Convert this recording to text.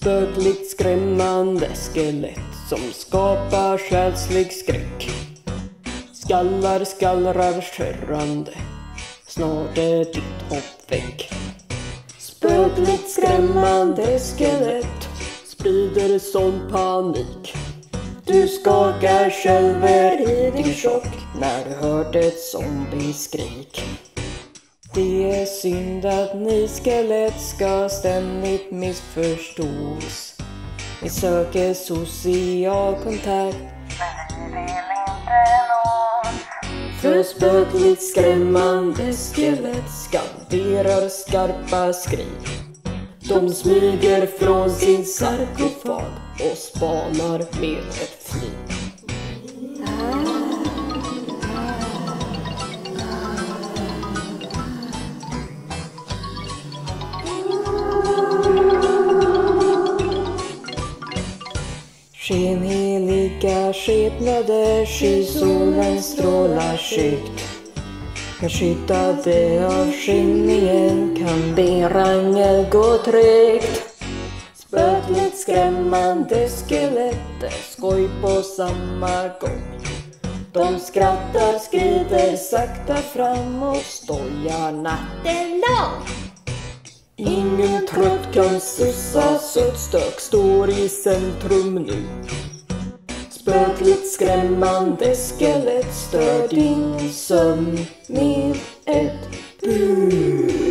Spökligt skrämmande skelett som skapar själslig skräck. Skallar skallrar skärrande, snart är ditt hopp väck. Spökligt skrämmande skelett sprider sån panik. Du skakar själver i din chock när du hört ett zombieskrik. Det är synd att ni skelett ska ständigt missförstås. Ni söker social kontakt, men ni vill inte nås. För spökligt skrämmande skelett skanderar skarpa skrik. De smyger från sin sarkofag och spanar med ett flyg. Skenheliga skepnader sky solen strålar skyggt. Beskyddade av skymningen kan berangel gå tryggt. Spökligt skrämmande skelett är skoj på samma gång. De skrattar, skrider sakta fram och stojar natten lång. Ingen trött kan sussa, sötstök står i centrum nu. Spökligt skrämmande skelett stör din sömn med ett bus.